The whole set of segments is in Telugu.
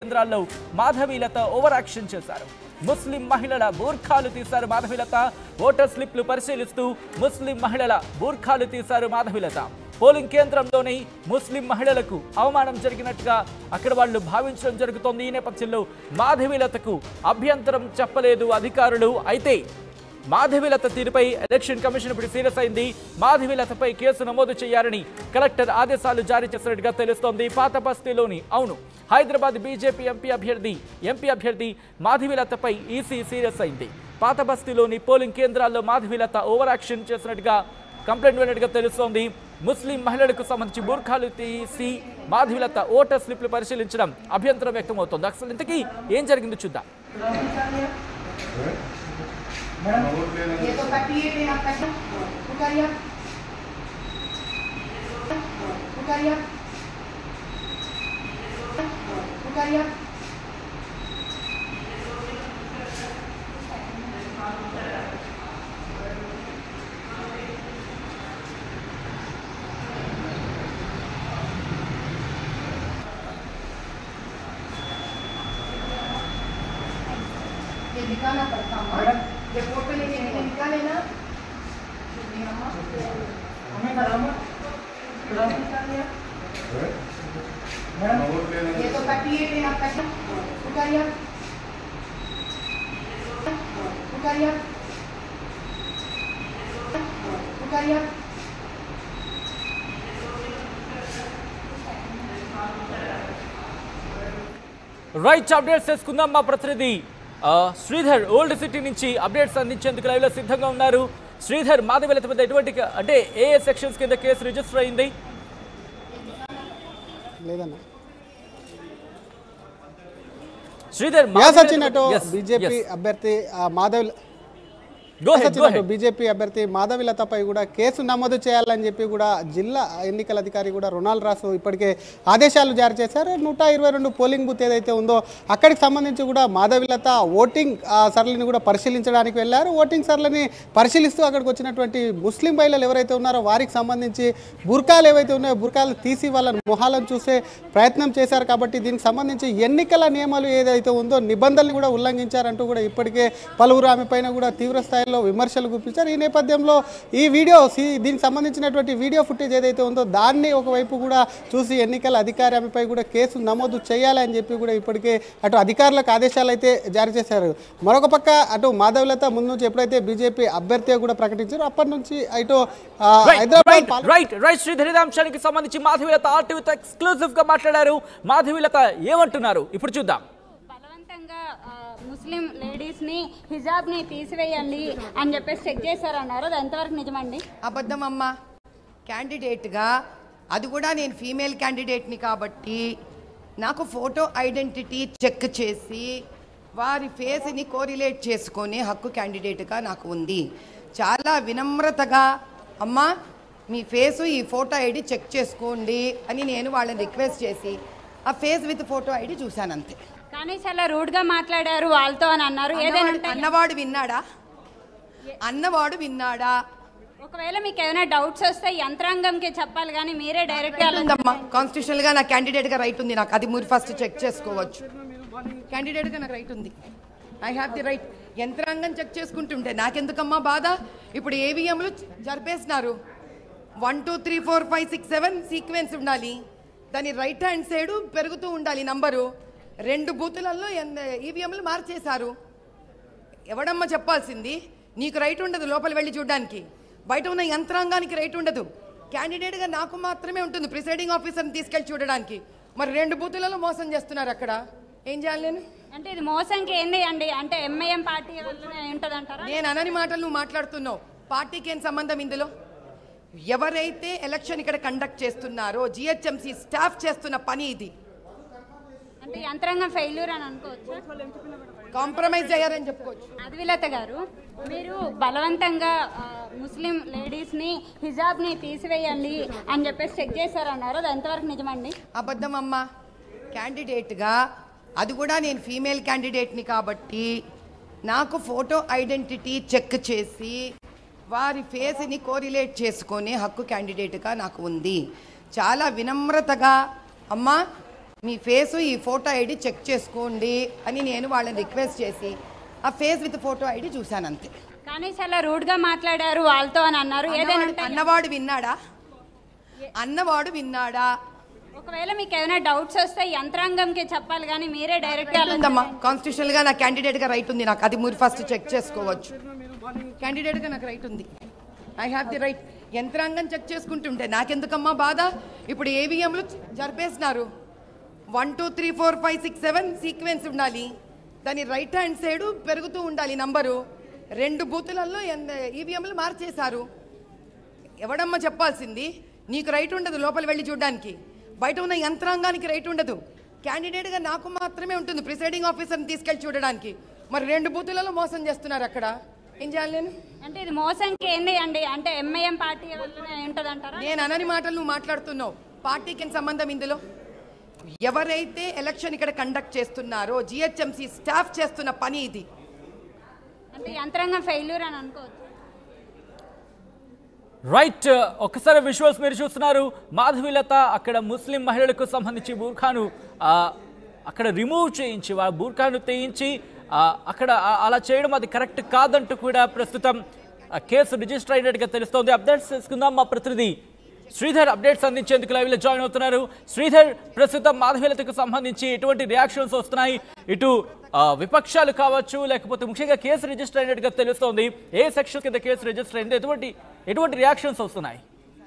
కేంద్రాల్లో మాధవీలత ఓవర్ యాక్షన్ చేశారు. ముస్లిం మహిళల బూర్ఖాలు తీశారు మాధవీలత. ఓటర్ స్లిప్లు పరిశీలిస్తూ ముస్లిం మహిళల బూర్ఖాలు తీశారు మాధవీలత. పోలింగ్ కేంద్రంలోని ముస్లిం మహిళలకు అవమానం జరిగినట్టుగా అక్కడ వాళ్ళు భావించడం జరుగుతోంది. ఈ నేపథ్యంలో మాధవీలతకు అభ్యంతరం చెప్పలేదు అధికారులు. అయితే మాధవీలత తీరుపై ఎలక్షన్ కమిషన్ ఇప్పుడు సీరియస్ అయింది. మాధవీలతపై కేసు నమోదు చేయాలని కలెక్టర్ ఆదేశాలు జారీ చేసినట్టుగా తెలుస్తోంది. పాత బస్తీలోని హైదరాబాద్ బీజేపీ ఎంపీ అభ్యర్థి మాధవీలతపై ఈసీ సీరియస్ అయింది. పాత బస్తీలోని పోలింగ్ కేంద్రాల్లో మాధవీలత ఓవర్ యాక్షన్ చేసినట్టుగా కంప్లైంట్ విన్నట్టుగా తెలుస్తోంది. ముస్లిం మహిళలకు సంబంధించి బూర్ఖాలు తీసి మాధవీలత ఓటర్ స్లిప్లు పరిశీలించడం అభ్యంతరం వ్యక్తమవుతోంది. అసలు ఇంతకీ ఏం జరిగిందో చూద్దాం. ये तो कटिए थे आप कैसे उतारिए उतारिए उतारिए ये दिखाना पड़ता है। ये फोटो लेके निकाले ना ये तो कटिए थे आप कैसे उतारिए उतारिए उतारिए రైట్ అప్డేట్స్ చేసుకుందాం. మా ప్రతినిధి శ్రీధర్ ఓల్డ్ సిటీ నుంచి అప్డేట్స్ అందించేందుకు లైవ్ లో సిద్ధంగా ఉన్నారు. శ్రీధర్, మాధవీలత మీద ఎటువంటి అంటే ఏ సెక్షన్స్ కింద కేసు రిజిస్టర్ అయింది? లేదన్నా శ్రీధర్, బీజేపీ అభ్యర్థి బీజేపీ అభ్యర్థి మాధవీలతపై కూడా కేసు నమోదు చేయాలని చెప్పి కూడా జిల్లా ఎన్నికల అధికారి కూడా రొనాల్డ్ రాసు ఇప్పటికే ఆదేశాలు జారీ చేశారు. 122 పోలింగ్ బూత్ ఏదైతే ఉందో అక్కడికి సంబంధించి కూడా మాధవీలత ఓటింగ్ సరళిని కూడా పరిశీలించడానికి వెళ్ళారు. ఓటింగ్ సరళిని పరిశీలిస్తూ అక్కడికి వచ్చినటువంటి ముస్లిం మహిళలు ఎవరైతే ఉన్నారో వారికి సంబంధించి బుర్కాలు ఏవైతే ఉన్నాయో బుర్కాలు తీసి వాళ్ళ మొహాలను చూసే ప్రయత్నం చేశారు. కాబట్టి దీనికి సంబంధించి ఎన్నికల నియమాలు ఏదైతే ఉందో నిబంధనలు కూడా ఉల్లంఘించారంటూ కూడా ఇప్పటికే పలువురు ఆమె పైన కూడా తీవ్ర స్థాయి విమర్శలు గుప్పించారు. ఈ నేపథ్యంలో ఈ వీడియో దీనికి సంబంధించినటువంటి వీడియో ఫుటేజ్ ఏదైతే ఉందో దాన్ని ఒకవైపు కూడా చూసి ఎన్నికల అధికారి ఆమెపై కూడా కేసు నమోదు చేయాలని చెప్పి కూడా ఇప్పటికే అటు అధికారులకు ఆదేశాలు అయితే జారీ చేశారు. మరొక పక్క అటు మాధవీలత ముందు నుంచి ఎప్పుడైతే బీజేపీ అభ్యర్థిగా కూడా ప్రకటించారో అప్పటి నుంచి ఇటు హైదరాబాద్ అంశానికి సంబంధించి మాధవీలత ఆర్టీవీతో ఎక్స్క్లూజివ్ గా మాట్లాడారు. మాధవీలత ఏమంటున్నారు ఇప్పుడు చూద్దాం. ముస్లిం లేడీస్ ని హిజాబ్ ని తీసివేయండి అని చెప్పేసి చెక్ చేశారన్నారు. అది ఎంతవరకు నిజమండి? అబద్ధం అమ్మా. క్యాండిడేట్గా అది కూడా నేను ఫీమేల్ క్యాండిడేట్ని కాబట్టి నాకు ఫోటో ఐడెంటిటీ చెక్ చేసి వారి ఫేస్ని కోరిలేట్ చేసుకునే హక్కు క్యాండిడేట్గా నాకు ఉంది. చాలా వినమ్రతగా అమ్మా మీ ఫేసు ఈ ఫోటో ఐడి చెక్ చేసుకోండి అని నేను వాళ్ళని రిక్వెస్ట్ చేసి ఆ ఫేస్ విత్ ఫోటో ఐడి చూశాను అంతే. కానీ చాలా రూడ్ గా మాట్లాడారు వాళ్ళతో అని అన్నారు. అన్నవాడు విన్నాడా? ఒకవేళ మీకు ఏమైనా డౌట్స్ వస్తే యంత్రాంగంకి చెప్పాలి కానీ మీరే డైరెక్ట్ గా కాన్స్టిట్యూషనల్ గా నా క్యాండిడేట్ గా రైట్ ఉంది. నాకు అది మీరు ఫస్ట్ చెక్ చేసుకోవచ్చు. క్యాండిడేట్ గా నాకు రైట్ ఉంది. I have the right. యంత్రాంగం చెక్ చేసుకుంటుంటే నాకెందుకమ్మా బాధ? ఇప్పుడు ఏవిఎంలు జరిపేసినారు. 1 2 3 4 5 6 7 సీక్వెన్స్ ఉండాలి. దాని రైట్ హ్యాండ్ సైడ్ పెరుగుతూ ఉండాలి నంబరు. 2 బూతులలో ఈవీఎంలు మార్చేశారు. ఎవడమ్మా చెప్పాల్సింది? నీకు రైట్ ఉండదు లోపల వెళ్ళి చూడడానికి. బయట ఉన్న యంత్రాంగానికి రైట్ ఉండదు. క్యాండిడేట్గా నాకు మాత్రమే ఉంటుంది ప్రిసైడింగ్ ఆఫీసర్ని తీసుకెళ్ళి చూడడానికి. మరి 2 బూతులలో మోసం చేస్తున్నారు. అక్కడ ఏం చేయాలి నేను? అంటే ఇది మోసంకి ఏంది అండి? అంటే ఎంఐఎం పార్టీ ఉంటుంది అంటారా? నేను అనని మాటలు నువ్వు మాట్లాడుతున్నావు. పార్టీకి ఏం సంబంధం ఇందులో? ఎవరైతే ఎలక్షన్ ఇక్కడ కండక్ట్ చేస్తున్నారో జిహెచ్ఎంసీ స్టాఫ్ చేస్తున్న పని ఇది. అంటే యంత్రాంగం ఫెయిల్యూర్ అని అనుకోవచ్చు, కాంప్రమైజ్ అయ్యారని చెప్పుకోవచ్చు. మాధవీలత గారు, మీరు బలవంతంగా ముస్లిం లేడీస్ని హిజాబ్ని తీసివేయండి అని చెప్పేసి చెక్ చేశారన్నారు. అది ఎంతవరకు నిజమండి? అబద్ధం అమ్మా. క్యాండిడేట్గా అది కూడా నేను ఫీమేల్ క్యాండిడేట్ని కాబట్టి నాకు ఫోటో ఐడెంటిటీ చెక్ చేసి వారి ఫేస్ని కోరిలేట్ చేసుకునే హక్కు క్యాండిడేట్గా నాకు ఉంది. చాలా వినమ్రతగా అమ్మా మీ ఫేసు ఈ ఫోటో ఐడి చెక్ చేసుకోండి అని నేను వాళ్ళని రిక్వెస్ట్ చేసి ఆ ఫేస్ విత్ ఫోటో ఐడి చూశాను అంతే. కానీ చాలా రూడ్గా మాట్లాడారు వాళ్ళతో అని అన్నారు. ఏదైనా అన్నవాడు విన్నాడా? ఒకవేళ మీకు ఏదైనా డౌట్స్ వస్తే యంత్రాంగంకి చెప్పాలి, కానీ మీరే డైరెక్ట్ కాన్స్టిట్యూషనల్ గా నాకు క్యాండిడేట్ గా రైట్ ఉంది. నాకు అది మీరు ఫస్ట్ చెక్ చేసుకోవచ్చు. క్యాండిడేట్ గా నాకు రైట్ ఉంది. I have the right. యంత్రాంగం చెక్ చేసుకుంటుంటే నాకెందుకమ్మా బాధ? ఇప్పుడు ఏవిఎంలు జరిపేసినారు. 1 2 3 4 5 6 7 సీక్వెన్స్ ఉండాలి. దాని రైట్ హ్యాండ్ సైడ్ పెరుగుతూ ఉండాలి నంబరు. 2 బూతులలో ఈవీఎంలు మార్చేశారు. ఎవడమ్మా చెప్పాల్సింది? నీకు రైట్ ఉండదు లోపల వెళ్ళి చూడడానికి. బయట ఉన్న యంత్రాంగానికి రైట్ ఉండదు. క్యాండిడేట్గా నాకు మాత్రమే ఉంటుంది ప్రిసైడింగ్ ఆఫీసర్ని తీసుకెళ్ళి చూడడానికి. మరి 2 బూతులలో మోసం చేస్తున్నారు. అక్కడ ఏం చేయాలి నేను? అంటే ఇది మోసంకి ఏంది అండి? అంటే ఎంఐఎం పార్టీ ఉంటుంది అంటారా? నేను అనని మాటలు నువ్వు మాట్లాడుతున్నావు. పార్టీకి సంబంధం ఇందులో? ఎవరైతే ఎలక్షన్ ఇక్కడ కండక్ట్ చేస్తున్నారో జిహెచ్ఎంసీ స్టాఫ్ చేస్తున్న పని ఇది. అంటే యంత్రాంగం ఫెయిల్యూర్ అని అనుకోవచ్చు. రైట్, ఒక్కసారి విజువల్స్ మీరు చూస్తున్నారు. మాధవీలత అక్కడ ముస్లిం మహిళలకు సంబంధించి బూర్ఖాను అక్కడ రిమూవ్ చేయించి బూర్ఖాను తెయించి అక్కడ అలా చేయడం అది కరెక్ట్ కాదంటూ కూడా ప్రస్తుతం కేసు రిజిస్టర్ అయినట్టుగా తెలుస్తోంది. అప్డేట్స్ తెలుసుకుందాం. మా ప్రతినిధి శ్రీధర్ అప్డేట్స్ అందించేందుకు లైవ్లో జాయిన్ అవుతున్నారు. శ్రీధర్, ప్రస్తుతం మాధవీలతకు సంబంధించి ఎటువంటి రియాక్షన్స్ వస్తున్నాయి? ఇటు విపక్షాలు కావచ్చు, లేకపోతే ముఖ్యంగా కేసు రిజిస్టర్ అయినట్టుగా తెలుస్తోంది. ఏ సెక్షన్ కింద కేసు రిజిస్టర్ అయింది? ఎటువంటి రియాక్షన్స్ వస్తున్నాయి?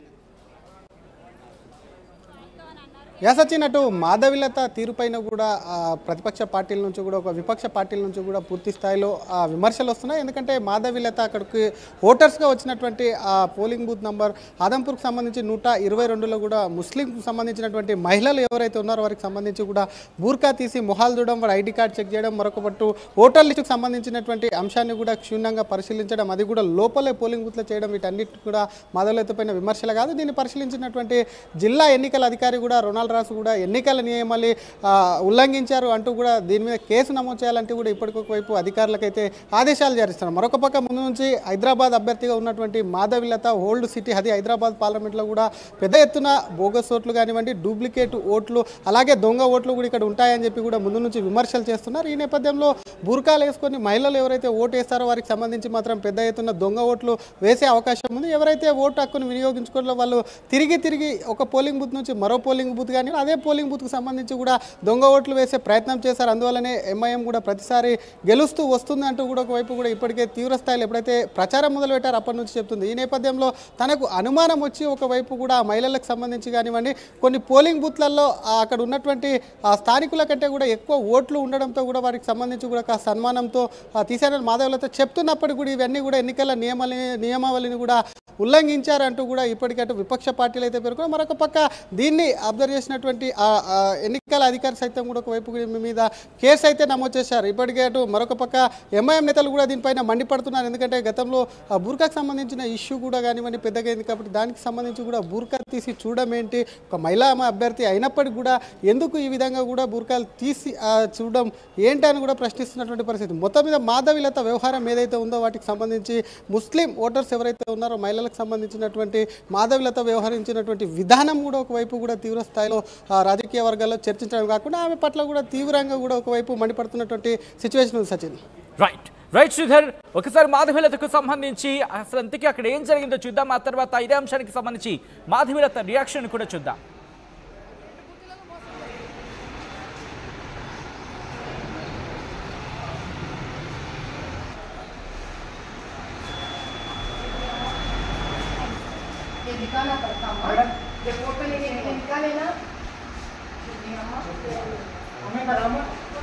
యాసచ్చినట్టు మాధవీలత తీరుపైన కూడా ప్రతిపక్ష పార్టీల నుంచి కూడా ఒక విపక్ష పార్టీల నుంచి కూడా పూర్తి స్థాయిలో విమర్శలు వస్తున్నాయి. ఎందుకంటే మాధవీలత అక్కడికి ఓటర్స్గా వచ్చినటువంటి పోలింగ్ బూత్ నంబర్ ఆదంపూర్కి సంబంధించి 122లో కూడా ముస్లింకు సంబంధించినటువంటి మహిళలు ఎవరైతే ఉన్నారో వారికి సంబంధించి కూడా బూర్కా తీసి మొహాలు చూడడం, వారి ఐడి కార్డ్ చెక్ చేయడం, మరొక పట్టు ఓటర్ లిస్టుకు సంబంధించినటువంటి అంశాన్ని కూడా క్షుణ్ణంగా పరిశీలించడం, అది కూడా లోపలే పోలింగ్ బూత్లో చేయడం, వీటన్నిటి కూడా మాధవీలత పైన విమర్శలు కాదు. దీన్ని పరిశీలించినటువంటి జిల్లా ఎన్నికల అధికారి కూడా రొనాల్డ్ రాసు కూడా ఎన్నికల నియమాలు ఉల్లంఘించారు అంటూ కూడా దీని మీద కేసు నమోదు చేయాలంటూ కూడా ఇప్పటికొక వైపు అధికారులకైతే ఆదేశాలు జారిస్తున్నారు. మరొక పక్క ముందు నుంచి హైదరాబాద్ అభ్యర్థిగా ఉన్నటువంటి మాధవీలత ఓల్డ్ సిటీ అది హైదరాబాద్ పార్లమెంట్లో కూడా పెద్ద ఎత్తున బోగస్ ఓట్లు కానివ్వండి, డూప్లికేట్ ఓట్లు, అలాగే దొంగ ఓట్లు కూడా ఇక్కడ ఉంటాయని చెప్పి కూడా ముందు నుంచి విమర్శలు చేస్తున్నారు. ఈ నేపథ్యంలో బూర్కాలు వేసుకొని మహిళలు ఎవరైతే ఓటు వేస్తారో వారికి సంబంధించి మాత్రం పెద్ద ఎత్తున దొంగ ఓట్లు వేసే అవకాశం ఉంది. ఎవరైతే ఓటు హక్కును వినియోగించుకోవాలో వాళ్ళు తిరిగి ఒక పోలింగ్ బూత్ నుంచి మరో పోలింగ్ బూత్ కానీ అదే పోలింగ్ బూత్కు సంబంధించి కూడా దొంగ ఓట్లు వేసే ప్రయత్నం చేశారు. అందువల్లనే ఎంఐఎం కూడా ప్రతిసారి గెలుస్తూ వస్తుంది అంటూ కూడా ఒకవైపు కూడా ఇప్పటికే తీవ్ర స్థాయిలో ఎప్పుడైతే ప్రచారం మొదలుపెట్టారో అప్పటి నుంచి చెప్తుంది. ఈ నేపథ్యంలో తనకు అనుమానం వచ్చి ఒకవైపు కూడా మహిళలకు సంబంధించి కానివ్వండి కొన్ని పోలింగ్ బూత్లలో అక్కడ ఉన్నటువంటి స్థానికుల కంటే కూడా ఎక్కువ ఓట్లు ఉండడంతో కూడా వారికి సంబంధించి కూడా కాస్త సన్మానంతో తీశారని మాధవీలత చెప్తున్నప్పటికీ కూడా ఇవన్నీ కూడా ఎన్నికల నియమావళిని కూడా ఉల్లంఘించారంటూ కూడా ఇప్పటికీ విపక్ష పార్టీలు అయితే పేర్కొన్నారు. మరొక పక్క దీన్ని అబ్జర్వ్ చేసినటువంటి ఎన్నికల అధికారి సైతం కూడా ఒకవైపు మీద కేసు అయితే నమోదు చేశారు. ఇప్పటికే అటు మరొక పక్క ఎంఐఎం నేతలు కూడా దీనిపైన మండిపడుతున్నారు. ఎందుకంటే గతంలో బూర్కాకు సంబంధించిన ఇష్యూ కూడా కానివ్వండి పెద్దగా అయింది కాబట్టి దానికి సంబంధించి కూడా బూర్కా తీసి చూడడం ఏంటి, ఒక మహిళా అభ్యర్థి అయినప్పటికీ కూడా ఎందుకు ఈ విధంగా కూడా బూర్కాలు తీసి చూడడం ఏంటి అని కూడా ప్రశ్నిస్తున్నటువంటి పరిస్థితి. మొత్తం మీద మాధవీలత వ్యవహారం ఏదైతే ఉందో వాటికి సంబంధించి ముస్లిం ఓటర్స్ ఎవరైతే ఉన్నారో మహిళలకు సంబంధించినటువంటి మాధవీలత వ్యవహరించినటువంటి విధానం కూడా ఒకవైపు కూడా తీవ్ర స్థాయిలో రాజకీయ వర్గాల్లో చర్చించడం కాకుండా ఆమె పట్ల కూడా తీవ్రంగా కూడా ఒకవైపు మండిపడుతున్నటువంటి సిచ్యువేషన్ ఉంది. సచిన్ రైట్ శ్రీధర్, ఒకసారి మాధవీలతకు సంబంధించి అసలు అంతకీ అక్కడ ఏం జరిగిందో చూద్దాం. ఆ తర్వాత ఇదే అంశానికి సంబంధించి మాధవీలత రియాక్షన్ కూడా చూద్దాం. निकालना पड़ता है रिपोर्ट पे लेके निकाले ना हमें बराबर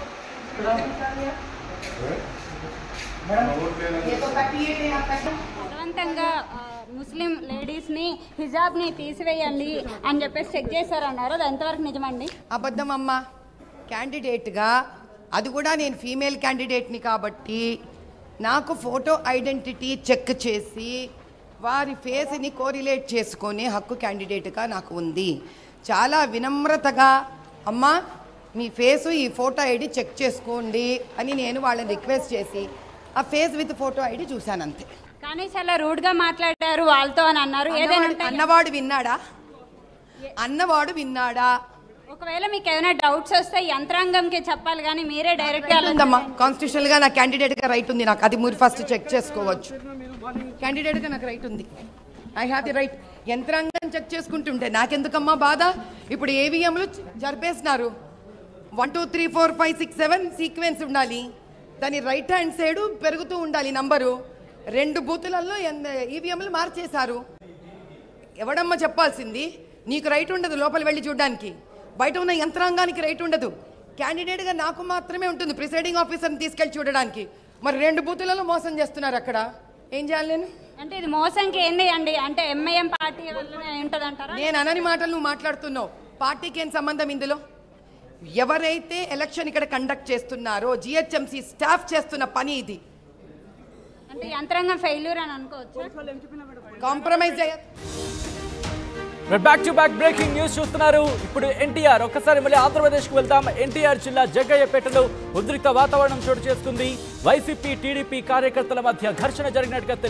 ये तो 38 है आपका. బలవంతంగా ముస్లిం లేడీస్ని హిజాబ్ని తీసివేయండి అని చెప్పేసి చెక్ చేశారన్నారు. అది ఎంతవరకు నిజమండి? అబద్ధం అమ్మ. క్యాండిడేట్గా అది కూడా నేను ఫీమేల్ క్యాండిడేట్ని కాబట్టి నాకు ఫోటో ఐడెంటిటీ చెక్ చేసి వారి ఫేస్ని కోరిలేట్ చేసుకునే హక్కు క్యాండిడేట్గా నాకు ఉంది. చాలా వినమ్రతగా అమ్మ మీ ఫేసు ఈ ఫోటో ఐడి చెక్ చేసుకోండి అని నేను వాళ్ళని రిక్వెస్ట్ చేసి ఆ ఫేస్ విత్ ఫోటో ఐడి చూశాను అంతే. కానీ చాలా రూడ్గా మాట్లాడారు వాళ్ళతో అని అన్నారు. ఏదైనా అన్నవాడు విన్నాడా? ఒకవేళ మీకు ఏమైనా డౌట్స్ వస్తే యంత్రాంగంకి చెప్పాలి కానీ మీరే డైరెక్ట్ గా ఉందమ్మా కాన్స్టిట్యూషనల్ గా నా క్యాండిడేట్ గా రైట్ ఉంది నాకు అది మీరు ఫస్ట్ చెక్ చేసుకోవచ్చు క్యాండిడేట్ గా నాకు రైట్ ఉంది ఐ హ్యావ్ ది రైట్ యంత్రాంగం చెక్ చేసుకుంటుంటే నాకెందుకమ్మా బాధ ఇప్పుడు ఏవిఎంలు జరిపేసినారు 1 2 3 4 5 6 7 సీక్వెన్స్ ఉండాలి దాని రైట్ హ్యాండ్ సైడ్ పెరుగుతూ ఉండాలి నంబరు 2 బూతులలో ఈవీఎంలు మార్చేశారు ఎవడమ్మా చెప్పాల్సింది నీకు రైట్ ఉండదు లోపల వెళ్ళి చూడడానికి బయట ఉన్న యంత్రాంగానికి రైట్ ఉండదు క్యాండిడేట్గా నాకు మాత్రమే ఉంటుంది ప్రిసైడింగ్ ఆఫీసర్ని తీసుకెళ్ళి చూడడానికి మరి 2 బూతులలో మోసం చేస్తున్నారు అక్కడ ఏం చేయాలి నేను అంటే ఇది మోసంకి ఏంది అండి అంటే ఎంఐఎం పార్టీ వల్లనే ఉంటుంది అంటారా నేను అనని మాటలు నువ్వు మాట్లాడుతున్నావు పార్టీకి ఏం సంబంధం ఇందులో ఎవరైతే ఎలక్షన్ ఇక్కడ కండక్ట్ చేస్తున్నారో జిహెచ్ఎంసీ స్టాఫ్ చేస్తున్న పని ఇది అంటే యంత్రాంగం ఫెయిల్యూర్ అని అనుకోవచ్చు compromise back to back breaking news చూస్తున్నారు ఇప్పుడు ఎన్టీఆర్ ఒక్కసారి మళ్ళీ ఆంధ్రప్రదేశ్ కు వెళ్తాం ఎన్టీఆర్ జిల్లా జగ్గయ్యపేటలో ఉద్రిక్త వాతావరణం చోటు చేసుకుంది వైసీపీ టీడీపీ కార్యకర్తల మధ్య ఘర్షణ జరిగినట్టుగా